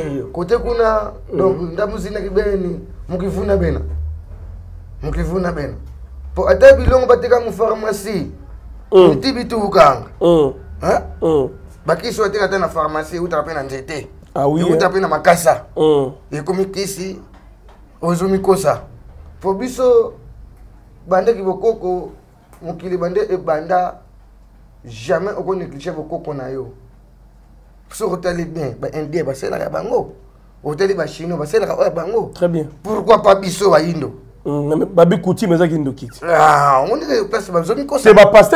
Côté kuna donc ndamuzina kibeni mukivuna bena. Mukivuna bena. Po ata bilongo bateka mu pharmacie. Tibitu ukanga. Hein? Bakiso ateka ta na pharmacie utape na nzete. Ah oui. Utape na makasa. Et comme kisi ozomikosa. Po biso bande kibokoko mukili bande e banda jamais on négliger bokoko na yo. So hôtel bien, ba indien ba sela bango. Hôtel ba chino ba sela bango. Très bien. Pourquoi pas biso ba indo? Babi Kouti mais Indo kit. Ah, on dit que place ba zoni ko. C'est ba pasteur.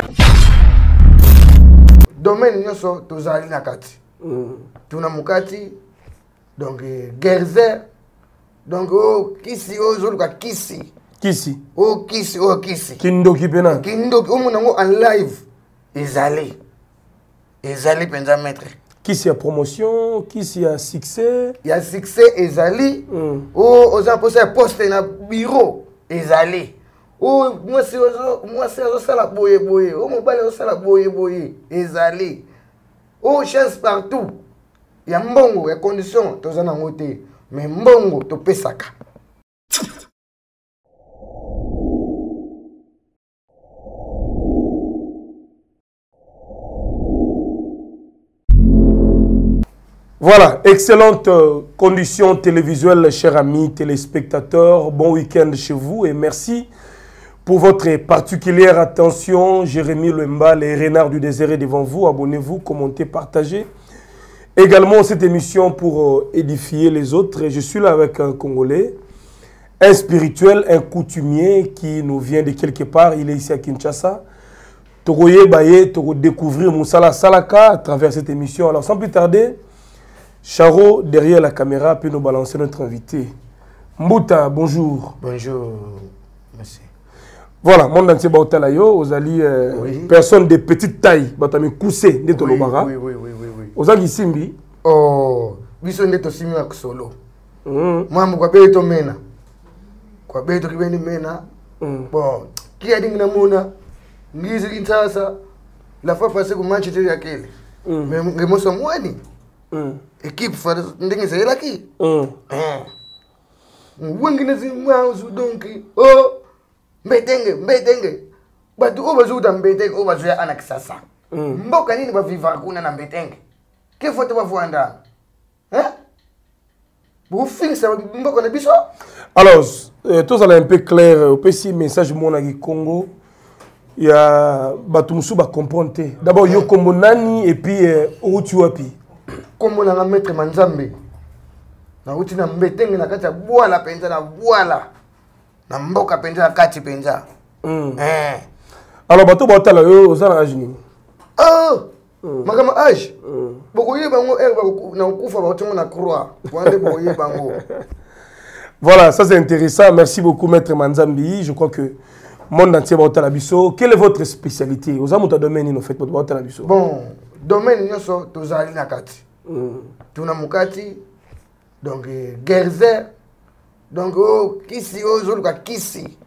Domaine nyoso tozali na kati. Tuna mukati donc gerzer donc kisi ozoluka kisi. Kisi. Kisi. Kindoki pena. Kindoki omonango en live. Ezali penza maître. Kisi a promotion, kisi a succès. Il y a succès ezali. Aux imposés poste na bureau ezali. Moi c'est la boye. Mon balé la boye ezali. Chance partout. Il y a mbongo, il y a condition tozana ngote. Mais mbongo to pesaka. Voilà, excellente condition télévisuelle, chers amis téléspectateurs. Bon week-end chez vous et merci pour votre particulière attention. Jérémy Lemba, les renards du désert est devant vous. Abonnez-vous, commentez, partagez. Également cette émission pour édifier les autres. Et je suis là avec un Congolais, un spirituel, un coutumier qui nous vient de quelque part. Il est ici à Kinshasa. Togoye Baye, Togo découvrir Moussala Salaka à travers cette émission. Alors sans plus tarder, Charo, derrière la caméra, peut nous balancer notre invité. Mbouta, bonjour. Bonjour, merci. Voilà, monde entier Baotalayo, aux alliés, personnes de petite taille, Batami Koussé, Netolobara. Oui. Aux alliés Simbi. Oh, biso Neto Simi ak solo. Moi, moi, beto mena. Kwa beto kibeni mena. Bon, qui a dit que namona, ngizi kinshasa, la fois passée que Manchester yakele. Mais moi, c'est moi ni. Équipe fara ndenge c'est là qui wengine zimwazo donc mbetenge batu obazuta mbetenge obazuya anakisasa mboka nini ba vivre kuna na mbetenge que faut te voir hein vous finissez mboka na biso. Alors tous allez un peu clair au petit message mona ki Congo il y a batu musu ba comprendre. D'abord yo kombo nani et puis otu wapi. Comme on a maître Manzambe, na uti na mbetenge na kati ya bwala penza na bwala na mboka penza na kati penza. Alors bato baotala yo ozana âge ni. Makama âge. Bokoye bango na ukufa batongo na croix. Wande bokoye bango. Voilà, ça c'est intéressant. Merci beaucoup maître Manzambi. Je crois que monde entier baotala biso. Quelle est votre spécialité? Ozama ta domaine en fait baotala biso. Bon, domaine nyoso tozali na kati. Tuna mukati donc gerzer donc kisi ozoluka kisi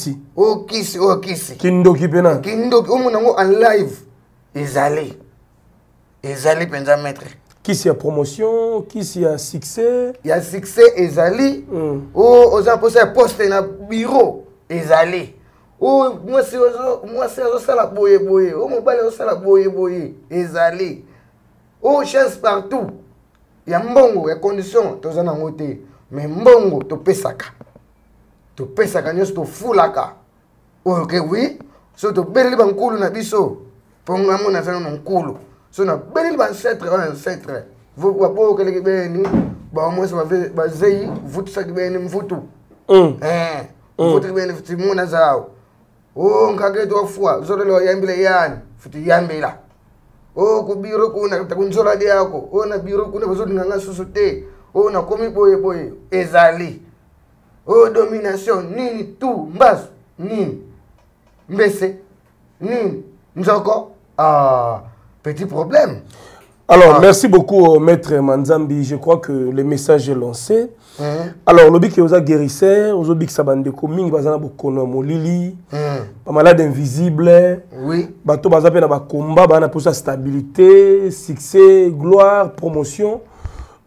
kindoki pena kindoki omonango en live ezali penza maître. Kisi a promotion, kisi a succès. Il y a succès ezali. Aux imposés poste na bureau ezali. Moi c'est la boye. Mon balé la boye ezali. Chance partout. Il y a mbongo, il y a condition, tozana ngote. Mais mbongo, to pesaka. To pesaka, nyos to fulaka. Ok, oui. So to beli bankulu na biso. Ponga mona zana nkulu. So na beli bancetre. Vous wapo kele kibeni. Ba mwese ba zeyi. Vutu sa kibeni mvutu. Vutu kibeni futi muna zao. Nkageto wafua. Zoro lo yambile yani. Futi yambila. Kubiro kuna takunzola yako. Na biro kuna bazodi nganga susute. Na komi boye ezali. Domination nini tu mbasu nini mbese nini nzoko petit problème. Alors merci beaucoup maître Manzambi, je crois que le message est lancé. Alors le bic oza guérisseur, ozo bic sabande ko mingi bazana bokono molili. Pas malade invisible. Oui. Bato bazape na ba combat bana pour sa stabilité, succès, gloire, promotion.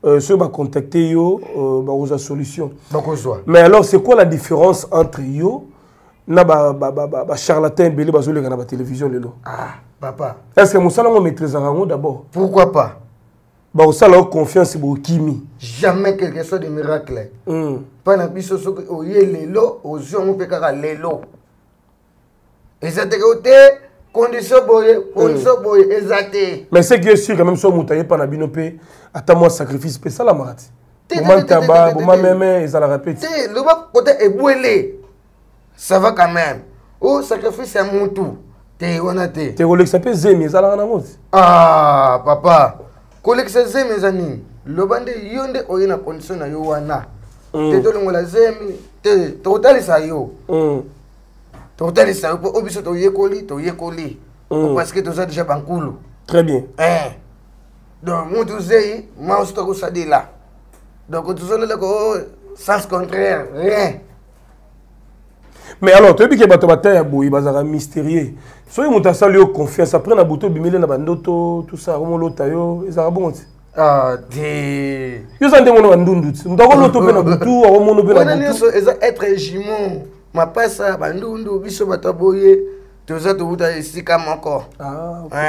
ceux qui vont contacter yo, la solution. Mais alors, c'est quoi la différence entre yo et charlatan belé bazole dans la télévision lelo? Ah, papa. Est-ce que Moussala on maîtrise d'abord? Pourquoi pas? Bah, ça la confiance pour Kimi. Jamais quelque chose de miracle. Pas na biso so que oye lelo, ozo on peut kaka lelo. Et ça te côté condition boye exacté. Mais c'est que je suis quand même so moutaye pa na binopé ata moi sacrifice pe ça la marati. Moment taba, moment même et ça la répète. Le bas côté est boilé. Ça va quand même. Oh sacrifice à mon tout. T'es honnête. T'es Rolex ça peut zemi ça la na moti. Ah papa. Rolex zemi zani. Le bande yonde oyena condition na yo wana. T'es to longola zemi, t'es total ça yo. Total ça yo obiso to yekoli. Parce que tu as déjà bankulu. Très bien. Donc mon tout zé, moi aussi to ça dit là. Donc tout ça là sens contraire, rien. Mais alors, tu as dit que tu as un mystérieux. Si tu as eu confiance, après, tu as bimélé na bandoto, tout ça, comment l'autre yo, ils ont bon. Ah, des. Yo ça ndemo na ndundu. Ndako l'auto pe na butu, awo mono pe na butu. Ils ont être jumeaux. Ma passa bandundu biso bataboye, tout ça tout buta ici comme encore. Ah, OK.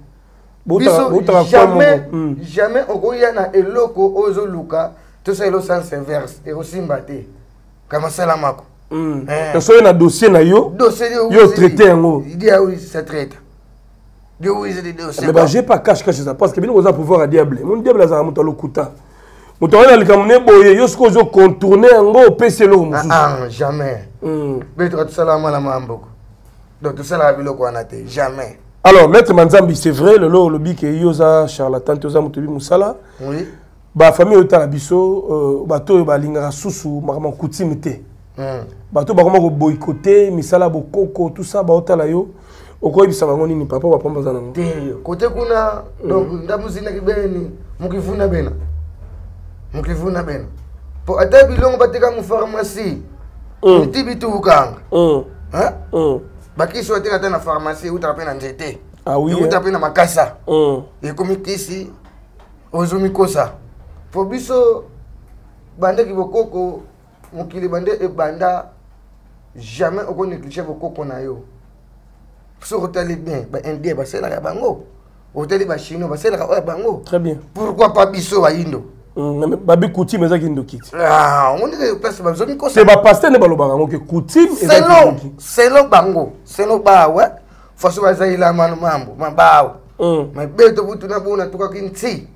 Jamais okoya na eloko ozo luka, tout ça elo sens inverse et aussi mbaté. Comme ça la mako. So na dossier na yo. Dossier yo traité ngo. Il dit ah oui, ça traite. Dieu oui, c'est des dossiers. Mais bah j'ai pas cache ça parce que bien on a pouvoir à diable. Mon diable ça monta lokuta. Moto wana likamune boye yo sko zo contourner ngo peselo mususu. Ah jamais. Mais tout ça la mala mamboko. Donc tout ça la biloko wana te jamais. Alors maître Manzambi c'est vrai le lobby que yoza charlatan toza mutobi musala. Oui. Ba famille otala biso bato ba lingara susu makama kutimité. Bato ba comment boycotter misala bokoko tout ça ba otala yo. Okoyi bisa bango nini papa ba pamba zana. Côté kuna donc ndamuzina kibeni mukivuna bena. Mukivuna bena. Po ata bilongo bateka mu pharmacie. Mutibitu ukanga. Hein? Bakiso ateka ta na pharmacie utape na nzete. Ah oui. Utape na makasa. Et comme kisi ozumi kosa. Po biso bande ki bokoko mukili bande e banda jamais oko négliger bokoko na yo. So hôtel bien, ba indien ba c'est la bango. Hôtel ba chino ba c'est la bango. Très bien. Pourquoi pas biso ba indo? Babi coutume eza kindo kiti. Ah, on dit que place ba zomi ko. C'est ba pasteur ne ba lo bango que coutume eza kindo. C'est lo bango. C'est lo ba ouais. Faso ba za ila manu mambo, mabao. Mais beto butu na bona tuka kinti.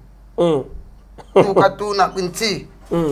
Tuka tuna kinti.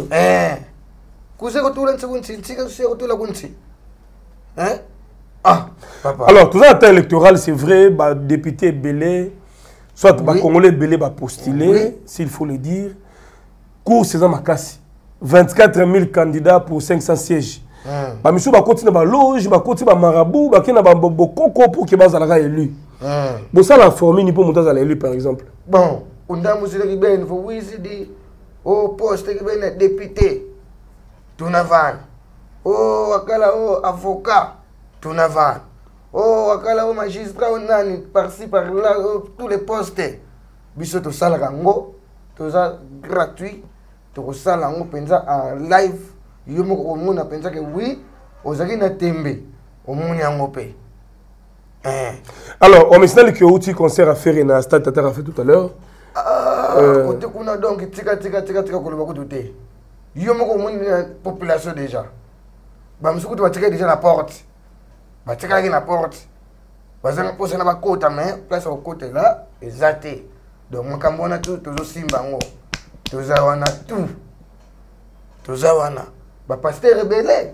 Kuse ko tula ntsi tika se ko tula kunti. Hein? Ah, papa. Alors, tout ça, temps électoral, c'est vrai, bah, député Belé, soit bah, Congolais Belé va postuler, s'il faut le dire. Cours César Makassi, 24 000 candidats pour 500 sièges. Bah, monsieur va continuer à loge, va continuer à marabout, va continuer à bokoko pour que Bazalaga élu. Bon, ça, la formule, pour monter à l'élu, par exemple. Bon, on a monsieur qui ben, vous voyez, dit, au poste qui ben, député, tout n'avance. Oh, akala, oh, avocat. Tout n'avance. Oh, akala, oh, magistrat, on a par-ci, par-là, tous les postes. Biso tout ça, tout ça gratuit. Tout ça, pensa en live. Yomo, au monde, pensa que oui, aux agis na tembe. Au monde, yango pe. Alors, on me signale que outil concert à faire na stade Tata a fait tout à l'heure. Côté qu'on a donc, tika, qu'on va douter. Yomo, au monde, population déjà. Bah, monsieur, tu vas tirer déjà la porte. Bah, tu as la porte. Parce que tu as côté, mais place au côté là, exact. Donc, moi, quand on a tout, tout aussi, tout ça, on a tout. Tout ça, on a. Bah, pasteur rebelle.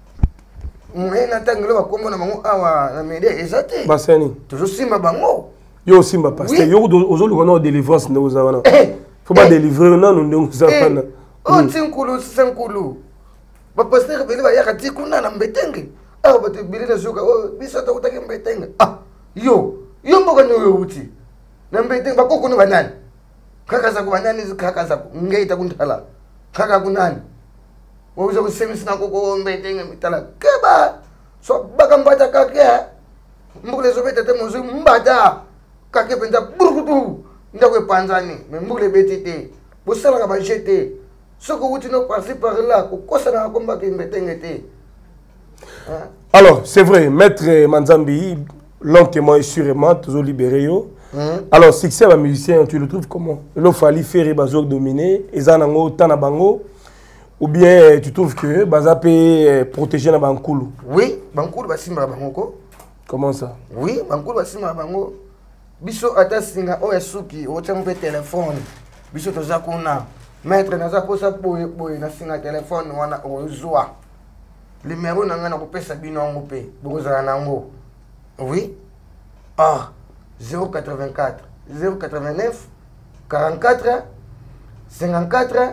On a un tangle, comme on a un média, exact. Bah, c'est ni. Tout aussi, ma bango. Yo aussi, ma pasteur. Yo, aujourd'hui, on a délivrance, nous avons. Faut pas délivrer, non, nous avons. Oh, c'est un coulou. Bah, pasteur rebelle, il y a un petit coup, on a un bétenge. Ah, bah, tu billes de sucre. Oh, bisa tu as un bétenge. Ah, yo mboka nyo uti. Na mbetenge bakoko no banani. Kaka za kubanani kaka za ngeita kuntala. Kaka kunani. Wauza kusemisi na koko mbetenge mitala. Keba. So baka mbata kake. Mbule zo beta temozo mbata. Kake penza burukutu. Ndakwe panzani. Me mbule betite. Pour ça, on va jeter. Ce que vous dites, passer par là, pourquoi ça n'a pas combat qui m'était. Alors, c'est vrai, Maître Manzambi, lentement et sûrement, toujours libéré. Alors, succès à musicien, tu le trouves comment? Il fallait faire Bazo dominer, et Zanango, Tanabango, ou bien tu trouves que Baza peut protéger na Bankoulou? Oui, Bankoulou va simba Bango. Comment ça? Oui, Bankoulou va simba Bango. Biso atasinga o esuki, o tient un téléphone. Biso toza kuna. Maître naza posa boy na singa téléphone wana o zoa. Numéro nanga na kopesa bino ngo pe. Bokozala nango. Oui. Ah. 084 089 44 54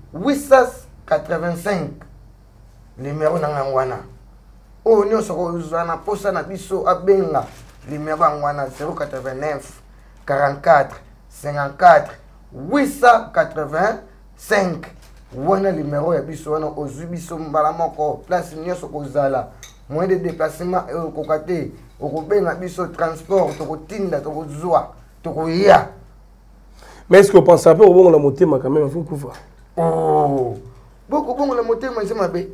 885 numéro nangwana o nyoso ko uzana posa na biso abenga numéro ngwana 089 44 54 885 wana numéro ya biso wana ozwi biso mbala moko place nyoso kozala moyen de déplacement et kokate okobenga biso transport tokotinda tokozwa tokoya. Mais est-ce que vous pensez un peu au bon la montée quand même faut couvrir? Oh beaucoup bon la montée mais c'est ma bête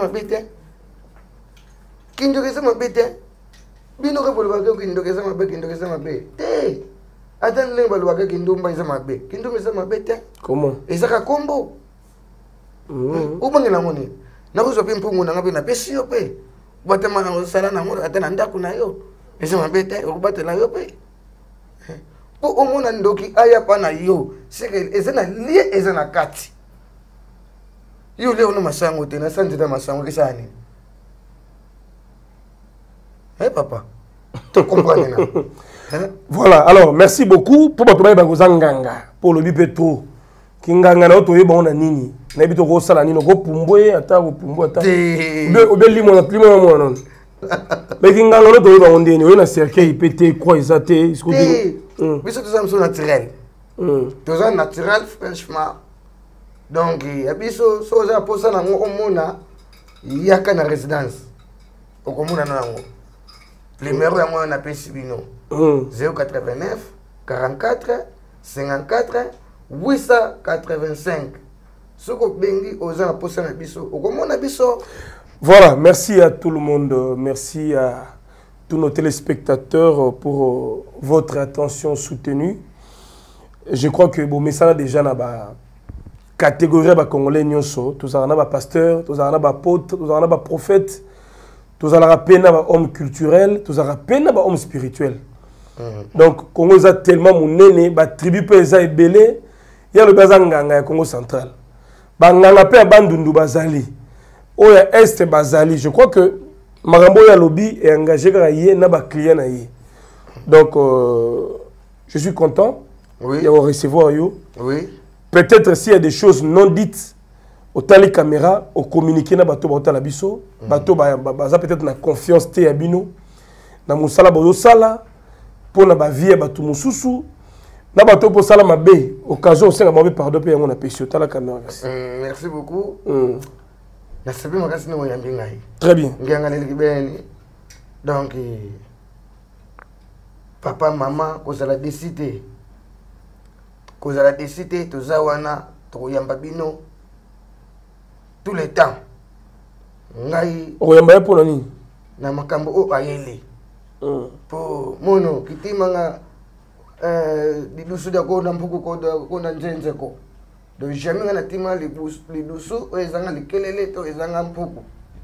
kindoke c'est ma bête bino ko bolwa kindoke c'est ma bête kindoke c'est ma bête eh attends le bolwa kindomba c'est ma bête kindomba c'est ma bête comment ezaka kombo o bangela moni na ko zope mpungu na ngabe na pesi yo pe batema na sala na mo atana ndako na yo ese mabete o batela yo pe po o mona ndoki aya pa na yo seke ese na lie ese na kati yo leo no masango te na sanje na masango kisani papa tu comprends na voilà alors merci beaucoup pour votre baie bagozanganga pour le bipeto kinganga na oto yeba ona nini na bito ko sala nino ko pumbwe ata ko pumbwe ata be limo na non mais kinganga na oto yeba ondeni we na cercueil pété quoi isaté est-ce que biso tous naturel tous naturel franchement donc biso so za posa na ngo omona yaka na résidence okomona na ngo numéro ya ngo na pesibino 089 44 54 885. Voilà, merci à tout le monde, merci à tous nos téléspectateurs pour votre attention soutenue. Je crois que bon message déjà na ba catégorie ba congolais nyonso, tous en ba pasteur, tous en ba apôtre, tous en ba prophète, tous en ba peine ba homme culturel, tous en peine ba homme spirituel. Donc Congo a tellement monene ba tribu pe za ebele. Il y a le Bazanganga Congo central. Banganga pe bandundu bazali. Oya est bazali. Je crois que Marambo ya lobby est engagé graillé na ba client na yé. Donc je suis content. Oui. De recevoir yo. Oui. Peut-être s'il y a des choses non dites au tali caméra, au communiquer na bato ba biso, bato baza peut-être na confiance te abino. Na musala bozo sala pour na ba vie bato mususu. Nabato pour ça la bé occasion c'est la pardon pe yango na pesio ta la caméra. Merci beaucoup. Na sabi makasi no yambi ngai. Très bien. Nganga libeni. Donc papa maman kozala décider. Kozala décider toza wana to yamba bino tout le temps. Ngai o yamba pour nani? Na makambo o ayele. Po mono kitimanga lidusu da ko na mpuku ko na njenje ko donc jamais ngana tima lidusu ezanga likelele to ezanga mpuku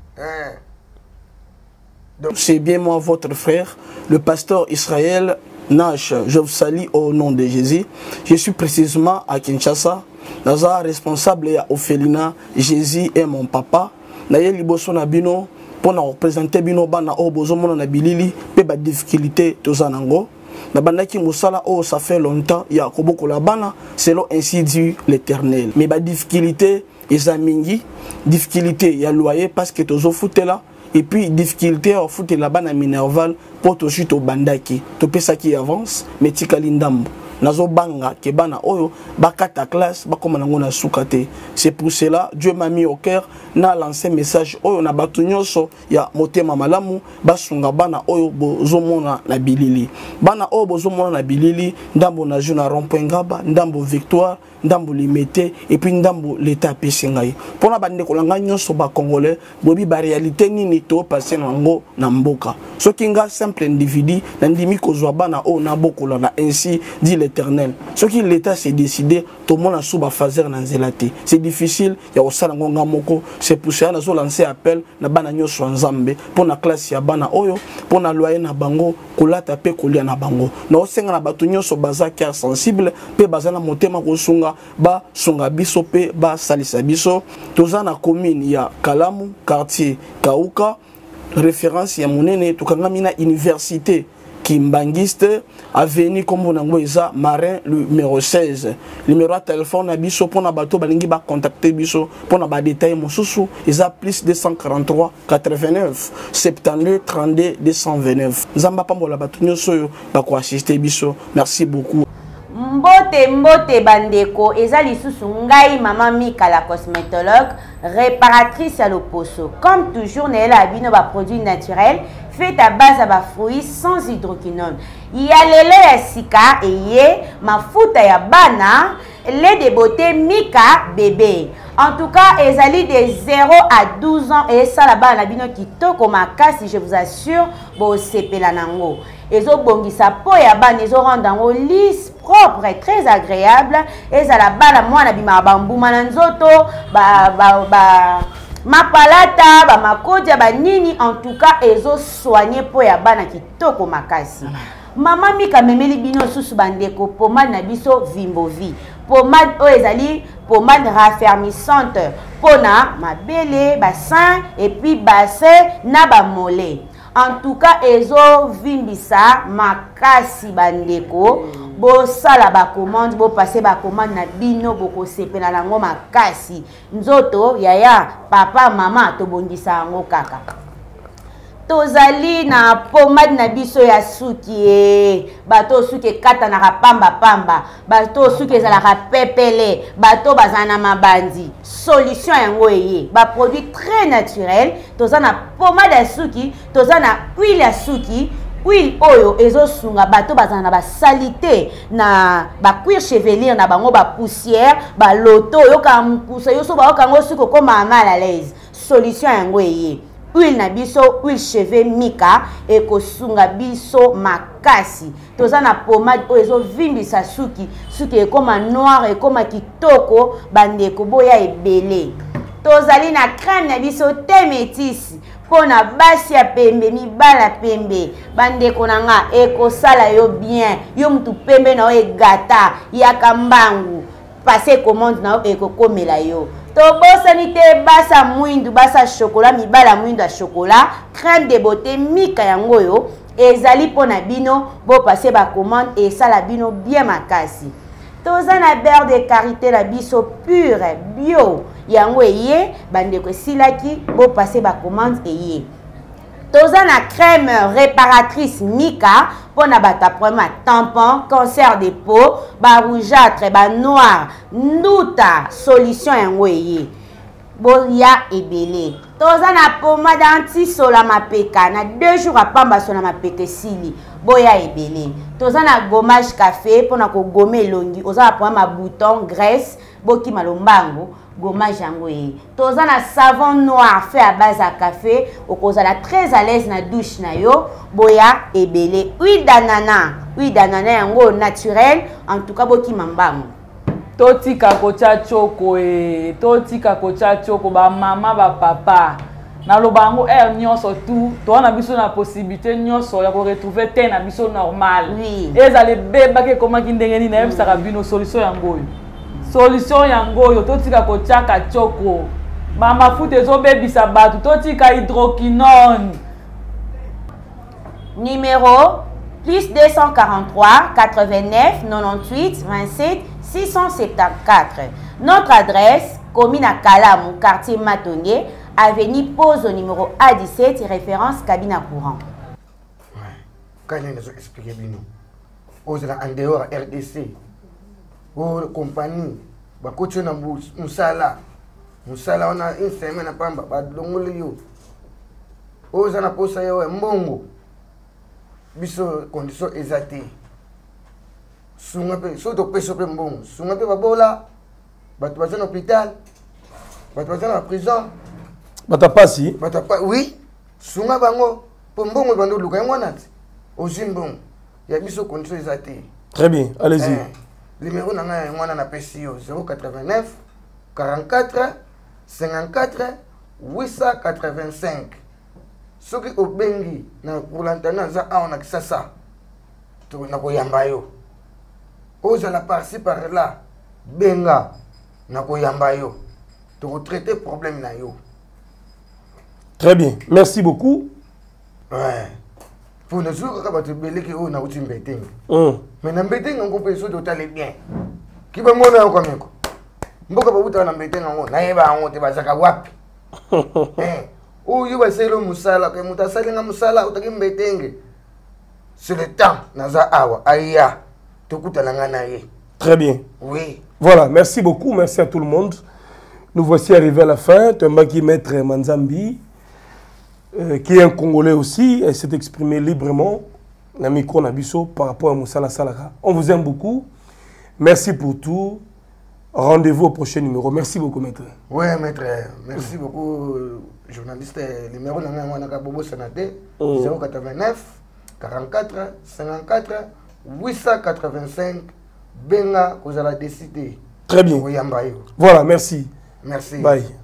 donc c'est bien moi votre frère le pasteur Israël Nash. Je vous salue au nom de Jésus. Je suis précisément à Kinshasa. Naza responsable ya Ophelina. Jésus est mon papa. Naye liboso na bino pour na représenter bino bana o bozo mona na bilili pe ba difficulté tozanango. Na bandaki musala oh ça fait longtemps ya koboko la bana selon ainsi dit l'Éternel. Mais ba difficulté ezamingi, difficulté ya loyer parce que tozo foutela et puis difficulté au foutela bana minerval pour to chute au bandaki. To pesa qui avance mais tikali ndambo. nazo banga ke bana oyo bakata classe bakoma nango na sukate. C'est pour cela Dieu m'a mis au cœur na lancé message oyo na batu nyonso ya motema malamu basunga bana oyo bozomona na bilili. Bana oyo bozomona na bilili ndambo na jeu na rond-point Ngaba, ndambo Victoire, ndambo Limité et puis ndambo l'état pesingai. Pona bande kolanga nyonso ba congolais bobi ba réalité nini to passer nango na mboka. Soki nga simple individu na ndimi kozwa bana oyo na bokola na ainsi dit l'Éternel. Soki l'état s'est décidé to mona suba fazer na nzelati. C'est difficile ya osala ngonga moko. C'est pour ça na zo lancer appel na bana nyonso nzambe pona classe ya bana oyo pona loyer na bango kolata pe kolia na bango. Na osenga na batu nyonso baza cœur sensible pe baza na motema kosunga ba sunga biso pe ba salisa biso. Toza na commune ya Kalamu, quartier Kauka, référence ya monene tukangami na université Kimbangiste, avenue comme Eza, Marin, numéro 16. Numéro de téléphone na biso pour na bateau balingi ba contacter biso pour na ba détail mosusu eza plus 243 89 72 32 229. Zamba pambola bato nyoso yo ba ko assister biso. Merci beaucoup. Mbote bandeko eza lisusu ngai mama Mika la cosmétologue réparatrice à l'Oposo. Comme toujours nela abino ba produits naturels fait à base à fruits sans hydroquinone. Il y a lelo ya sika eye mafuta ya bana lait de beauté Mika bébé. En tout cas, ezali de 0 à 12 ans et ça là-bas na bino kitoko makasi, je vous assure bo sepela nango. Ezo bongisa po ya bana ezo rendre ngo lisse, propre et très agréable. Et ça là-bas la mwana bima bambuma na nzoto mapalata ba makodia ba nini, en tout cas ezo soigner po ya bana kitoko makasi. Mama Mika memeli bino susu bandeko pomade na biso Vimbovi. Pomade o ezali pomade raffermissante pona mabele, bassin et puis bassin na ba mollet. En tout cas ezo vimbisa makasi bandeko. Bo sala ba commande, bo passer ba commande na bino boko sepela nango makasi. Nzoto yaya papa mama to bongisa ngo kaka. Tozali na pomade na biso ya suki bato suki kata na pamba bato suki ezala pepele bato bazana mabandi solution yango eye ba produit très naturel. Tozana pomade ya suki, tozana huile ya suki. Huile oyo ezo sunga bato bazana ba salité na ba cuir chevelier na bango ba poussière ba loto yo ka mpusa yo so ba okango suko koma mal à l'aise. Solution yango eye huile na biso huile cheveux Mika ekosunga biso makasi. Tozana pomade oyo ezo vimbisa suki ekoma noir ekoma kitoko bandeko boya ebele. Tozali na crème na biso te métis pona basi ya pembe mibala pembe bandeko nanga ekosala yo bien yo mutu pembe na yo egata yaka mbangu passer commande na yo ekokomela yo. Tobosani te basa mwindu basa chocolat mibala mwindu ya chocolat crème de beauté Mika yango yo ezali pona bino bo passer ba commande et sala bino bien makasi. Tozana beurre de karité la biso pure bio yango eye bandeko silaki bo passer ba commande eye. Tozana crème réparatrice Mika pona bata problème tampon, cancer de peau, ba rougeâtre, ba noir, nduta solution yango eye. Boya ebele. Tozana pomade anti-sola mapeka na 2 jours à pamba sola mapeka sili. Boya ebele. Tozana gommage café pona ko gommer longi. Ozana pomade bouton graisse boki malombango gommage yango e. Tozana savon noir fait à base à café okozala très à l'aise na douche na yo. Boya ebele. Huile d'ananas yango naturel en tout cas boki mambango. Totika kocha choko totika kocha choko ba mama ba papa na lobango nyonso tout to na biso na possibilité nyonso ya ko retrouver te na biso normal. Oui. Ezale beba ke koma kindengeni na yebisa bino solution yango. Solution yango totika kocha choko. Ba mafuta ezo bebisa batu totika hydroquinone. Numéro plus 243 89 98 27 674. Notre adresse, commune à Kalamu, quartier Matonge, avenue Pose au numéro A17, référence cabine à courant. Quand il nous explique bien, ozala en dehors RDC o compagnie bakoti na musala wana une semaine na pamba badongoli yo oza na posa yo mbongo biso condition eza te sunga pe so to peso pe mbongo sunga pe babola bato baza na hôpital bato baza na prison batapasi oui sunga bango po mbongo bando luka yango wana te ozwi mbongo ya biso condition eza te. Très bien, allez-y. Numéro na ngai mwana na pesi yo 089 44 54 885 soki obengi na kulantana za awa na kisasa to na koyamba yo ozala par-ci par là benga na koyamba yo to traiter problème na yo. Très bien, merci beaucoup. Ouais. Pour nous jours quand tu belé que on a outil mbeteng. Mais na mbeteng on peut so total bien. Ki ba mona yo kameko. Mboka ba uta na mbeteng ngo na yeba ngo te bazaka wapi. O yo ba selo musala ke mutasali nga musala utaki mbetenge. C'est le temps naza awa aya tokuta na ngana ye. Très bien. Oui. Voilà, merci beaucoup, merci à tout le monde. Nous voici arrivés à la fin. Tombaki Maître Manzambi, qui est un Congolais aussi, et s'est exprimé librement Namiko Nabiso par rapport à Moussala Salaka. On vous aime beaucoup. Merci pour tout. Rendez-vous au prochain numéro. Merci beaucoup, Maître. Oui, Maître. Merci beaucoup, journaliste. Numéro de Bobo Sanate, 089 44 54 885. Benga, vous allez décider. Très bien. Voilà, merci. Merci. Bye.